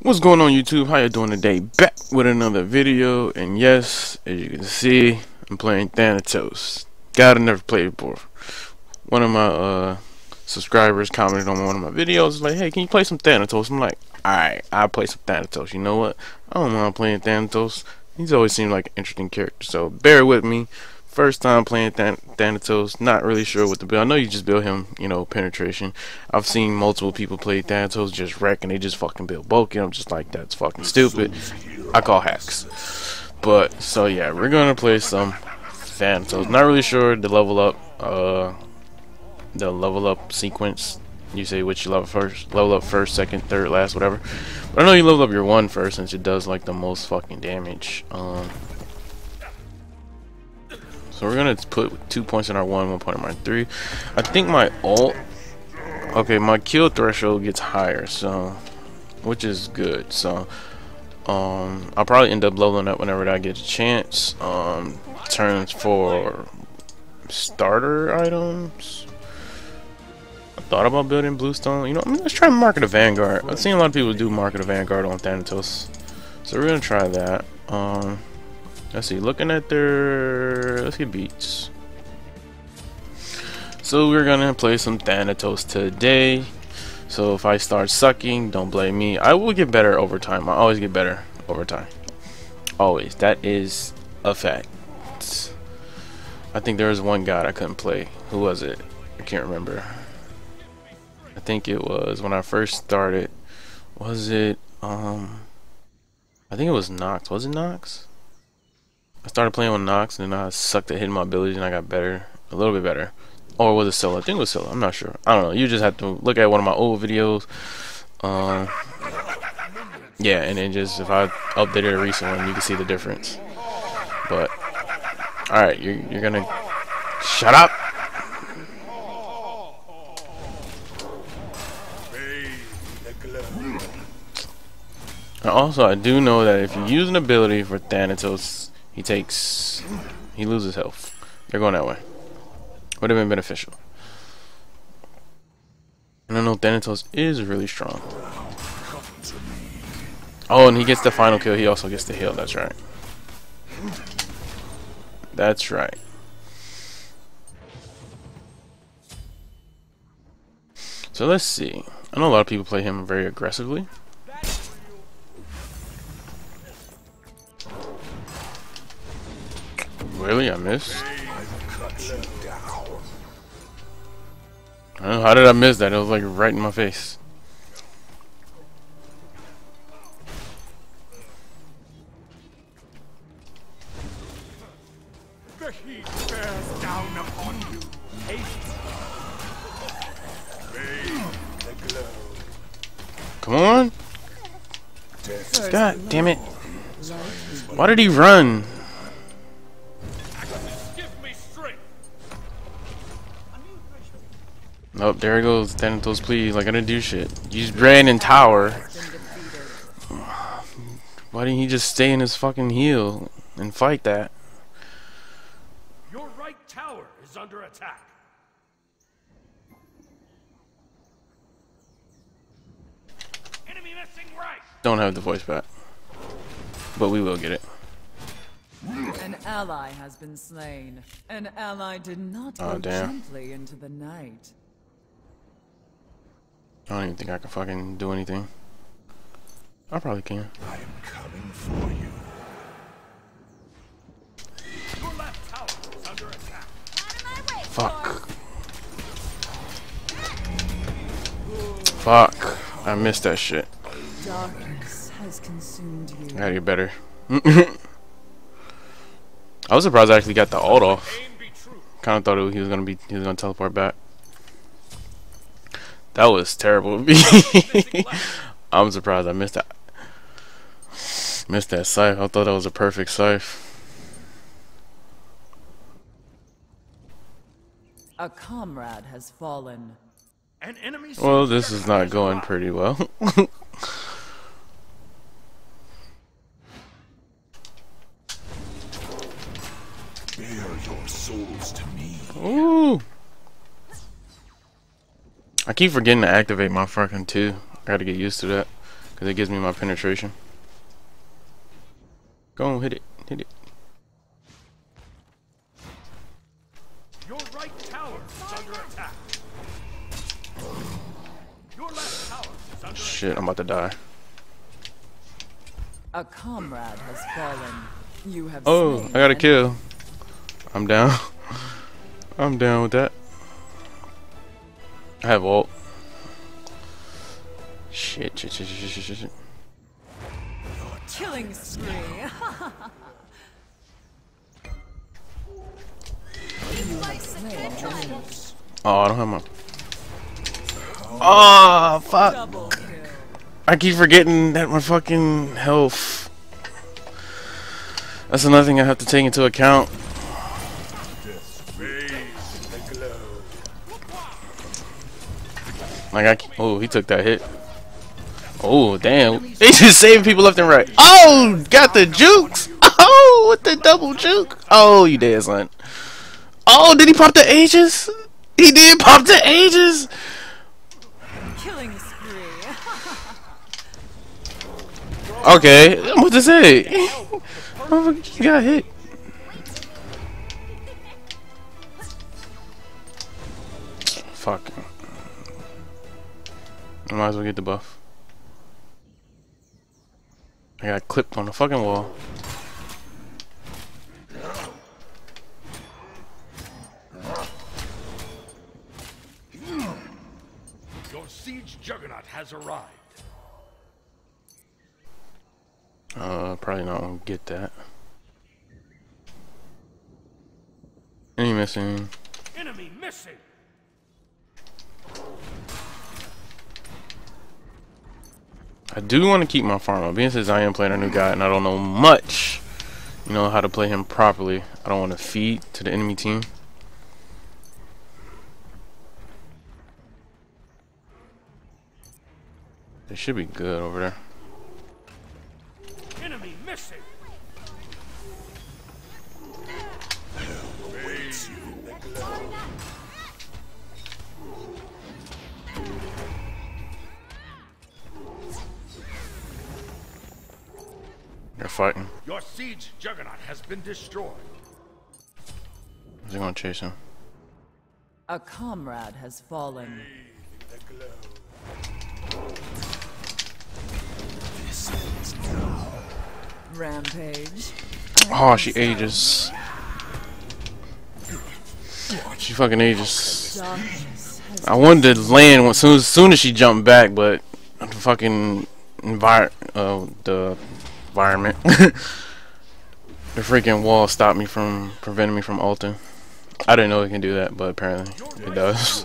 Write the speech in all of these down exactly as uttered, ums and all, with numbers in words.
What's going on, YouTube? How you doing today? Back with another video, and yes, as you can see, I'm playing Thanatos. God, I never played before. One of my uh, subscribers commented on one of my videos, like, "Hey, can you play some Thanatos?" I'm like, "Alright, I'll play some Thanatos." You know what? I don't mind playing Thanatos. He's always seemed like an interesting character, so bear with me. First time playing Than Thanatos, not really sure what to build. I know you just build him, you know, penetration. I've seen multiple people play Thanatos just wreck and they just fucking build bulky. I'm just like, that's fucking stupid. I call hacks. But, so yeah, we're gonna play some Thanatos. Not really sure the level up, uh, the level up sequence. You say which level first, level up first, second, third, last, whatever. But I know you level up your one first since it does like the most fucking damage. Um. So we're gonna put two points in our one, one point in my three. I think my ult, okay, my kill threshold gets higher, so which is good. So um, I'll probably end up leveling up whenever I get a chance. Um, turns for starter items. I thought about building Bluestone. You know, I mean, let's try Market of Vanguard. I've seen a lot of people do Market of Vanguard on Thanatos, so we're gonna try that. Um. Let's see, looking at their, let's get beats. So we're gonna play some Thanatos today. So if I start sucking, don't blame me. I will get better over time. I always get better over time. Always. That is a fact. I think there was one god I couldn't play. Who was it? I can't remember. I think it was when I first started. Was it, um, I think it was Nox. Was it Nox? I started playing with Nox and then I sucked at hitting my abilities and I got better, a little bit better. Or was it Solo? I think it was Solo. I'm not sure. I don't know. You just have to look at one of my old videos. Um, yeah, and then just if I updated a recent one, you can see the difference. But all right, you're you're gonna shut up. And also, I do know that if you use an ability for Thanatos, he takes, he loses health. They're going that way. Would have been beneficial. And I know Thanatos is really strong. Oh, and he gets the final kill. He also gets the heal. That's right. That's right. So let's see. I know a lot of people play him very aggressively. Really? I missed? Oh, how did I miss that? It was like right in my face. The heat bears down upon you. Haste. The glow. Come on. God damn it. Why did he run? Oh, there he goes, Thanatos, please. Like, I didn't do shit. You just ran in tower. Why didn't he just stay in his fucking heel and fight that? Your right tower is under attack. Enemy missing right. Don't have the voice back, but we will get it. An ally has been slain. An ally did not Oh, go damn. gently into the night. I don't even think I can fucking do anything. I probably can. I am coming for you. Your left tower is under attack. Fuck. Fuck. I missed that shit. Darkness has consumed you. I gotta get better. I was surprised I actually got the ult off. Kind of thought it, he was gonna be he was gonna teleport back. That was terrible of me. I'm surprised I missed that. Missed that scythe. I thought that was a perfect scythe. A comrade has fallen. An enemy. Well, this is not going pretty well. Bear your souls to me. Ooh. I keep forgetting to activate my fucking two. I gotta get used to that. because it gives me my penetration. Go on, hit it, hit it. Your right tower is under attack. Your left tower is under Shit, I'm about to die. A comrade has fallen. You have Oh, slain I got a an kill. I'm down. I'm down with that. I have ult. Shit, shit, shit, shit, shit, shit, shit. killing spree. You have slain an enemy. Oh, I don't have my. Oh, fuck. Double kill. I keep forgetting that my fucking health. That's another thing I have to take into account. Like I, oh, he took that hit. Oh, damn. They just saving people left and right. Oh, got the jukes. Oh, with the double juke. Oh, you dead, son. Oh, did he pop the ages? He did pop the ages. Killing spree. Okay, I'm about to say. Motherfucker, he got hit. Fuck. I might as well get the buff. I got clipped on the fucking wall. Your siege juggernaut has arrived. Uh, probably not gonna get that. Enemy missing. Enemy missing. I do want to keep my farm up. Being since I am playing a new guy and I don't know much, you know, how to play him properly. I don't want to feed to the enemy team. They should be good over there. Enemy missing. They're fighting. Your siege juggernaut has been destroyed. They're gonna chase him. A comrade has fallen. Rampage. Oh, she ages. She fucking ages. Darkness has I wanted to land as soon as, soon as she jumped back, but the fucking envir uh, the environment, the freaking wall stopped me from preventing me from ulting. I didn't know it can do that, but apparently it does.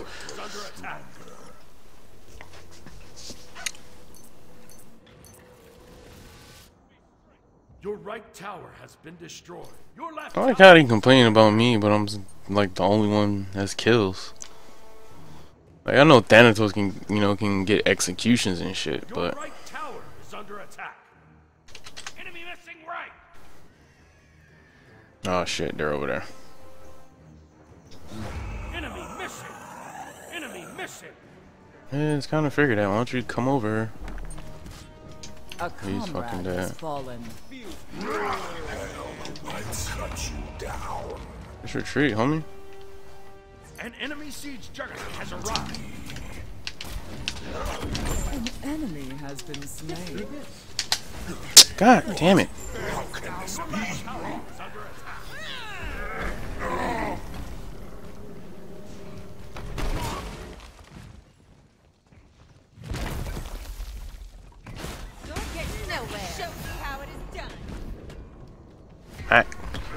Your right tower has been destroyed. Your left I like tower how they complain about me, but I'm like the only one that has kills. Like I know Thanatos can, you know, can get executions and shit, Your but right tower is under attack. Enemy missing right. oh shit, they're over there. Enemy missing. Enemy missing. Yeah, it's kind of figured out. Why don't you come over? a He's fucking comrade dead. has fallen. Just retreat, homie. An enemy siege juggernaut has arrived. An enemy has been slain. God damn it. Don't get nowhere. Show me how it is done. Hack.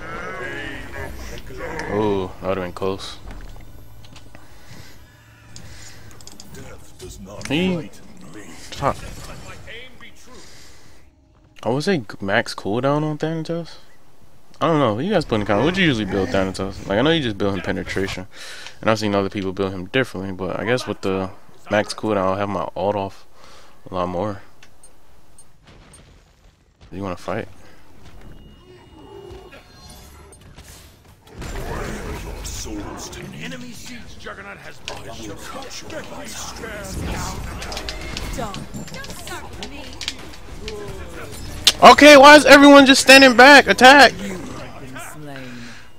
Oh, that would have been close. He top. I would say max cooldown on Thanatos. I don't know. You guys put in the comment. Would you usually build Thanatos? Like I know you just build him penetration, and I've seen other people build him differently. But I guess with the max cooldown, I'll have my ult off a lot more. You want to fight? An enemy siege juggernaut has been destroyed. Dark. Don't start with me. Okay, why is everyone just standing back? Attack! You have been slain.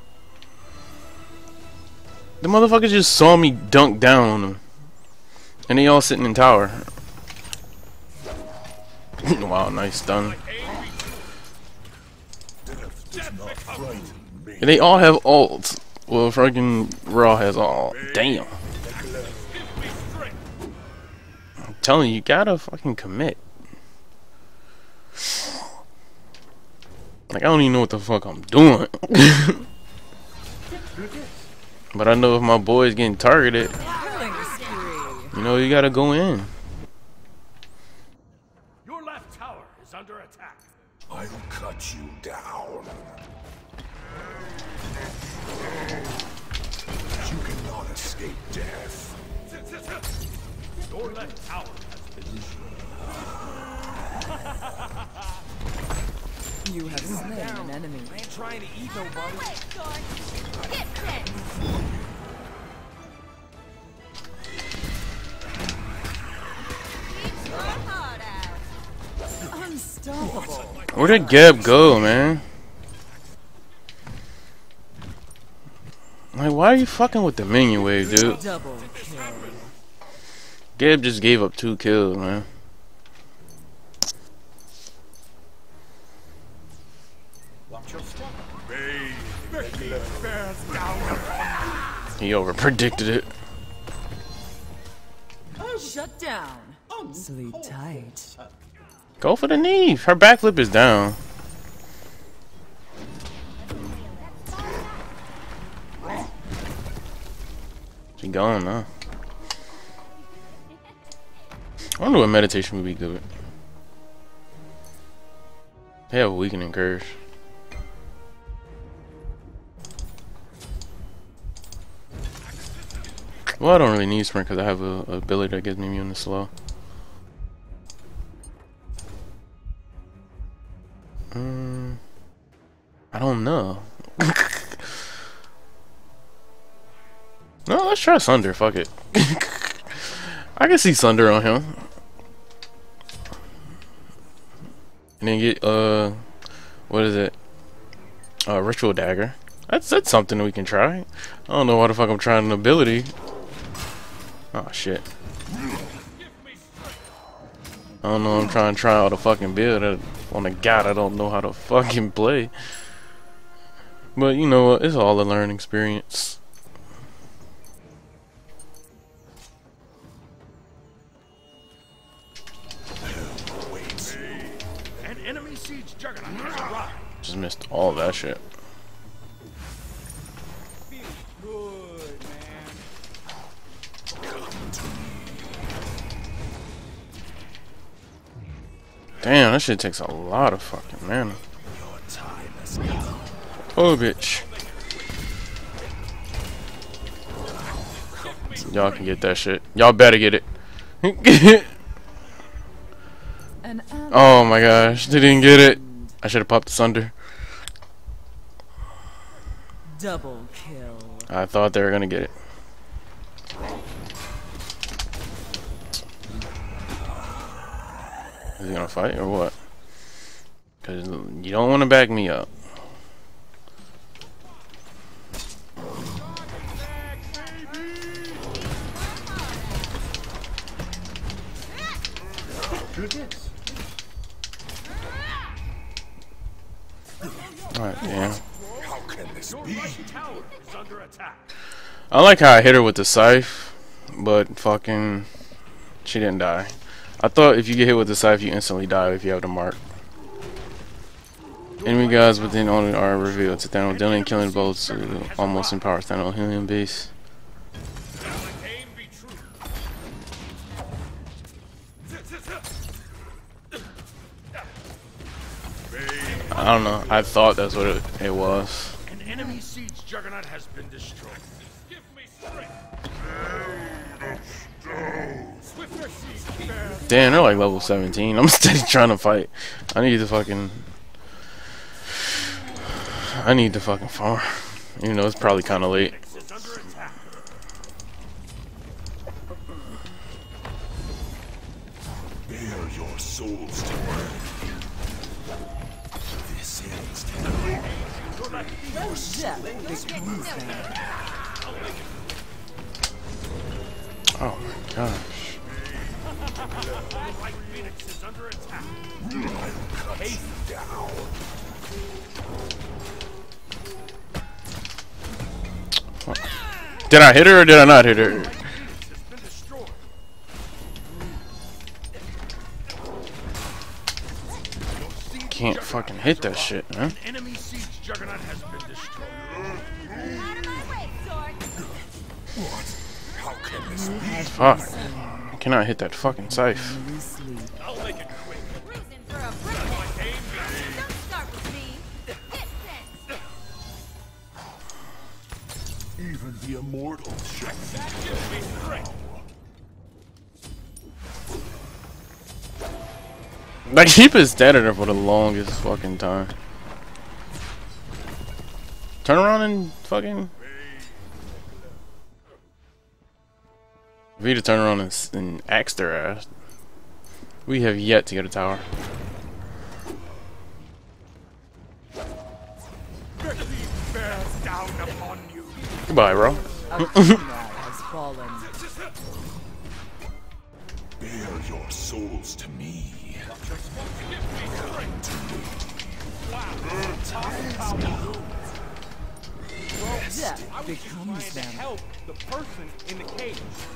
The motherfucker just saw me dunk down on him. And they all sitting in tower. Wow, nice stun. And they all have ults. Well, fucking Raw has all. Damn. I'm telling you, you gotta fucking commit. Like, I don't even know what the fuck I'm doing. But I know if my boy's getting targeted, you know, you gotta go in. Your left tower is under attack. I'll cut you down. You cannot escape death. Your left tower has been destroyed. You have slain an enemy. I ain't trying to eat nobody. Get this! Eat your heart out. Unstoppable. Where did Geb go, man? Like, why are you fucking with the minion wave, dude? Double kill. Geb just gave up two kills, man. Watch your step. He over predicted it. Shut down. Sleep tight. Go for the knee. Her backflip is down. She gone now. I wonder what meditation would be good. They have a weakening curse. Well, I don't really need sprint because I have a, a ability that gives me immune to slow. Um, I don't know. No, let's try Sunder. Fuck it. I can see Sunder on him. And then get uh, what is it? Uh, Ritual Dagger. That's that's something we can try. I don't know why the fuck I'm trying an ability. Oh shit. I don't know. I'm trying to try out a fucking build I, on a god I don't know how to fucking play. But you know what? It's all a learning experience. An enemy siege juggernaut has arrived. Just missed all that shit. Feels good, man. Damn, that shit takes a lot of fucking mana. Oh, bitch. Y'all can get that shit. Y'all better get it. An ally Oh my gosh, they didn't get it. I should have popped the Sunder. double kill. I thought they were gonna get it. Is he gonna fight or what? Cause you don't want to back me up. Alright, damn. How can this Your be? right tower is under attack. I like how I hit her with the scythe, but fucking, she didn't die. I thought if you get hit with the scythe, you instantly die if you have the mark. Enemy gods within only are revealed to Thanatos, dealing killing bolts to almost empower Thanatos healing base. Aim be true. I don't know. I thought that's what it, it was. An enemy siege juggernaut has been destroyed. Give me strength. Swifter siege. Damn, they're like level seventeen. I'm steady trying to fight. I need to fucking. I need to fucking farm. Even though it's probably kind of late. Is under attack. Bear your souls to earth. Death becomes them. Oh my gosh. White Phoenix is under attack. Did I hit her or did I not hit her? Has been destroyed. Can't fucking hit that shit, huh? An enemy siege juggernaut has been destroyed. Out of my way, sword. What? How can this be? Fuck. I cannot hit that fucking scythe. I'll make it quick. Reason for a break. Don't start with me. Hit sense. Even the immortals shall Like, keep it standing there for the longest fucking time. Turn around and fucking. Vita turn around and, and axe their ass. We have yet to get a tower. Bears down upon you. Goodbye, bro. A ally has fallen. bear your souls to me. Death becomes To them. help the person in the cage.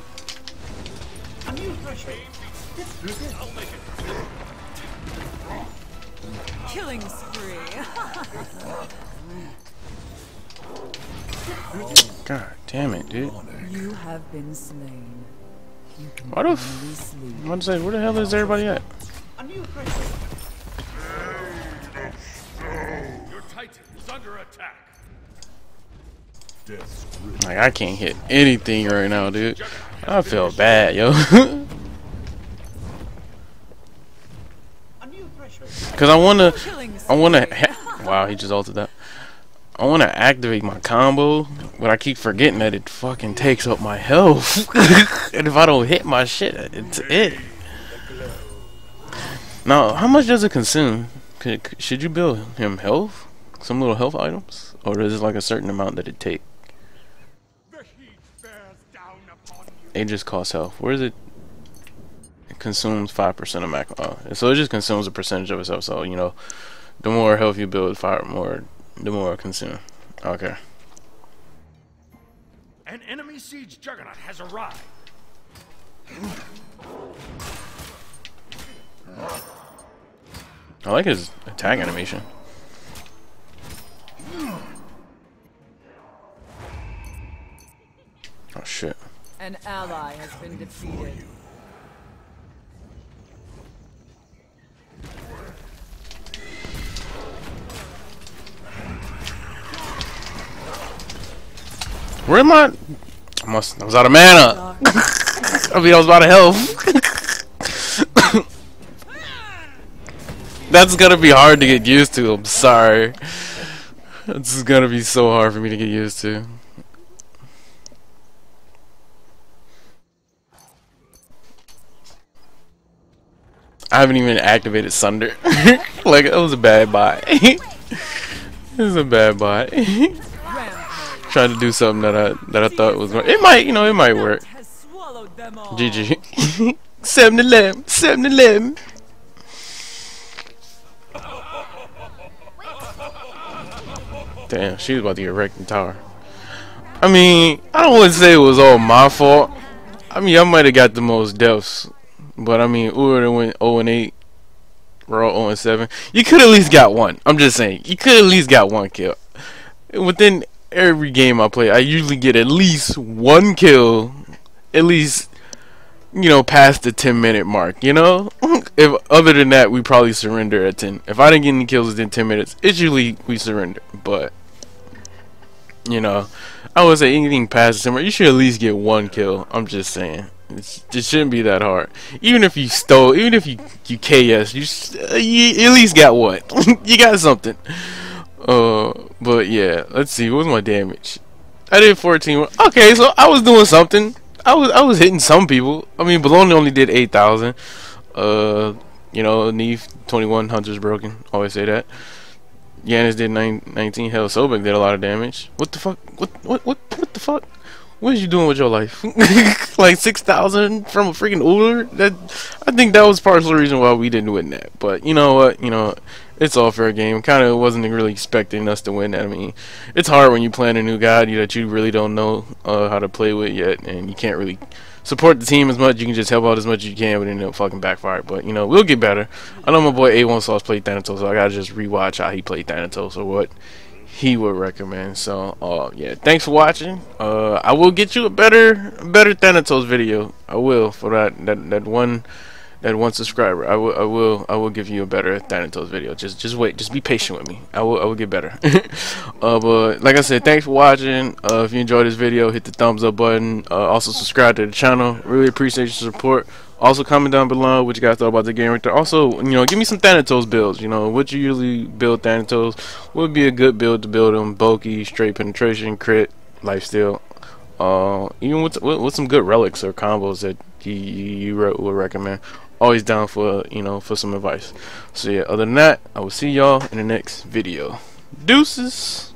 Killing spree. God damn it, dude. You have been slain. You can What if? only sleep. I'm about to say, where the hell is everybody at? Your Titan is under attack. Death's grip. Like, I can't hit anything right now, dude. I feel bad, yo. Cause I wanna, Killing I wanna. Wow, he just altered that. I wanna activate my combo, but I keep forgetting that it fucking takes up my health. And if I don't hit my shit, it's it. Now, how much does it consume? Could, should you build him health? Some little health items, or is it like a certain amount that it take? The heat bears down upon you. It just costs health. Where is it? It consumes five percent of max. Oh, so it just consumes a percentage of itself. So you know, the more health you build, five more, the more it consume. Okay. An enemy siege juggernaut has arrived. I like his attack animation. Oh shit. An ally has been defeated. Where am I? I must. I was out of mana. I mean, I was out of health. That's gonna be hard to get used to. I'm sorry. This is gonna be so hard for me to get used to. I haven't even activated Sunder. Like, it was a bad buy. It was a bad buy. Trying to do something that I that I thought was it might, you know, it might work. Has swallowed them all. G G. seven eleven. seven eleven. Damn, she was about to get wrecked in the tower. I mean, I don't want to say it was all my fault. I mean, I might have got the most deaths. But I mean, Ur went oh and eight. We're all oh and seven. You could at least got one. I'm just saying. You could at least got one kill. Within every game I play, I usually get at least one kill. At least, you know, past the ten minute mark, you know? If other than that, we probably surrender at ten. If I didn't get any kills within ten minutes, it's usually we surrender. But, you know, I would say anything past the ten minutes, you should at least get one kill. I'm just saying. It's, it shouldn't be that hard. Even if you stole, even if you you K S, you, uh, you at least got one. You got something. Uh, but yeah, let's see. What was my damage? I did fourteen. Okay, so I was doing something. I was I was hitting some people. I mean, Bologna only did eight thousand. Uh, you know, Neve twenty-one, Hunter's broken. Always say that. Yanis did nine, nineteen. Hell, Sobek did a lot of damage. What the fuck? What what what what the fuck? What is you doing with your life? Like six thousand from a freaking Uller? That I think that was partially the reason why we didn't win that. But you know what? You know, it's all fair game. Kind of wasn't really expecting us to win that. I mean, it's hard when you playing a new guy that you really don't know uh, how to play with yet, and you can't really support the team as much. You can just help out as much as you can, but then it'll fucking backfire. But you know, we'll get better. I know my boy A one Sauce played Thanatos, so I gotta just rewatch how he played Thanatos or what he would recommend. So uh yeah, thanks for watching. uh I will get you a better better Thanatos video. I will, for that that that one that one subscriber. I will I will I will give you a better Thanatos video. Just just wait, just be patient with me. I will I will get better. uh but like I said, thanks for watching. Uh if you enjoyed this video, hit the thumbs up button. Uh also subscribe to the channel. Really appreciate your support. Also comment down below what you guys thought about the game right there. Also, you know, give me some Thanatos builds. You know, what you usually build Thanatos. What would be a good build to build them? Bulky, straight penetration, crit, lifesteal. Uh, even with, with with some good relics or combos that you you re would recommend. Always down for, you know, for some advice. So yeah, other than that, I will see y'all in the next video. Deuces.